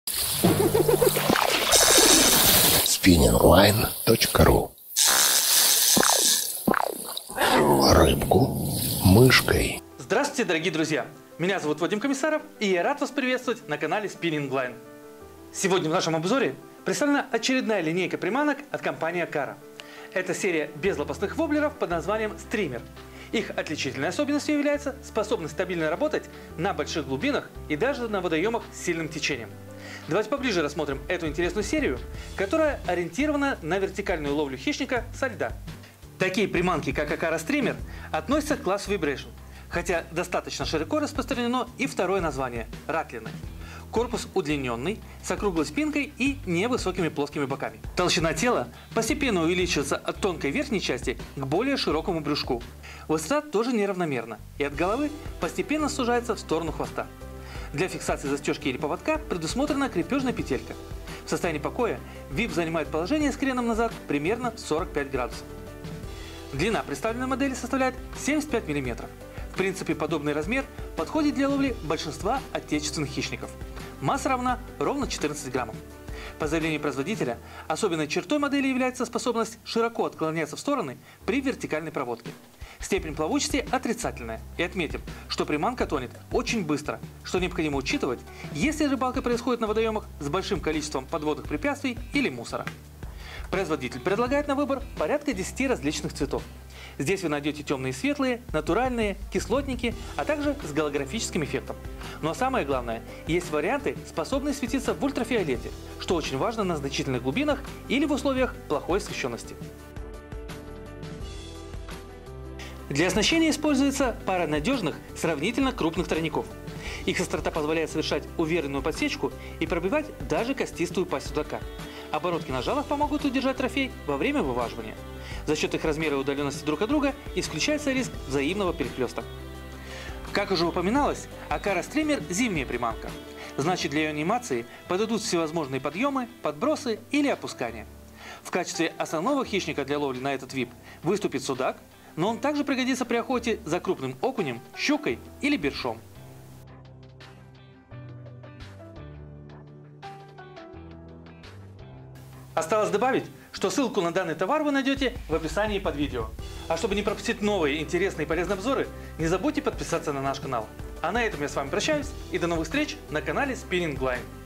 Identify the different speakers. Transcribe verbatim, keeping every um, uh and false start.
Speaker 1: спиннинг лайн точка ру. Рыбку мышкой.
Speaker 2: Здравствуйте, дорогие друзья! Меня зовут Вадим Комиссаров, и я рад вас приветствовать на канале Spinning Line. Сегодня в нашем обзоре представлена очередная линейка приманок от компании Акара. Это серия безлопастных воблеров под названием стример. Их отличительной особенностью является способность стабильно работать на больших глубинах и даже на водоемах с сильным течением. Давайте поближе рассмотрим эту интересную серию, которая ориентирована на вертикальную ловлю хищника со льда. Такие приманки, как Акара стример, относятся к классу Vibration, хотя достаточно широко распространено и второе название – ратлины. Корпус удлиненный, с округлой спинкой и невысокими плоскими боками. Толщина тела постепенно увеличивается от тонкой верхней части к более широкому брюшку. Высота тоже неравномерна, и от головы постепенно сужается в сторону хвоста. Для фиксации застежки или поводка предусмотрена крепежная петелька. В состоянии покоя ви ай пи занимает положение с креном назад примерно сорок пять градусов. Длина представленной модели составляет семьдесят пять миллиметров. В принципе, подобный размер подходит для ловли большинства отечественных хищников. Масса равна ровно четырнадцати граммов. По заявлению производителя, особенной чертой модели является способность широко отклоняться в стороны при вертикальной проводке. Степень плавучести отрицательная. И отметим, что приманка тонет очень быстро, что необходимо учитывать, если рыбалка происходит на водоемах с большим количеством подводных препятствий или мусора. Производитель предлагает на выбор порядка десяти различных цветов. Здесь вы найдете темные и светлые, натуральные, кислотники, а также с голографическим эффектом. Но самое главное, есть варианты, способные светиться в ультрафиолете, что очень важно на значительных глубинах или в условиях плохой освещенности. Для оснащения используется пара надежных, сравнительно крупных тройников. Их острота позволяет совершать уверенную подсечку и пробивать даже костистую пасть судака. Оборотки на жалах помогут удержать трофей во время вываживания. За счет их размера и удаленности друг от друга исключается риск взаимного перехлеста. Как уже упоминалось, Акара стример – зимняя приманка. Значит, для ее анимации подойдут всевозможные подъемы, подбросы или опускания. В качестве основного хищника для ловли на этот вип выступит судак, но он также пригодится при охоте за крупным окунем, щукой или бершом. Осталось добавить, что ссылку на данный товар вы найдете в описании под видео. А чтобы не пропустить новые интересные и полезные обзоры, не забудьте подписаться на наш канал. А на этом я с вами прощаюсь и до новых встреч на канале Spinning Line.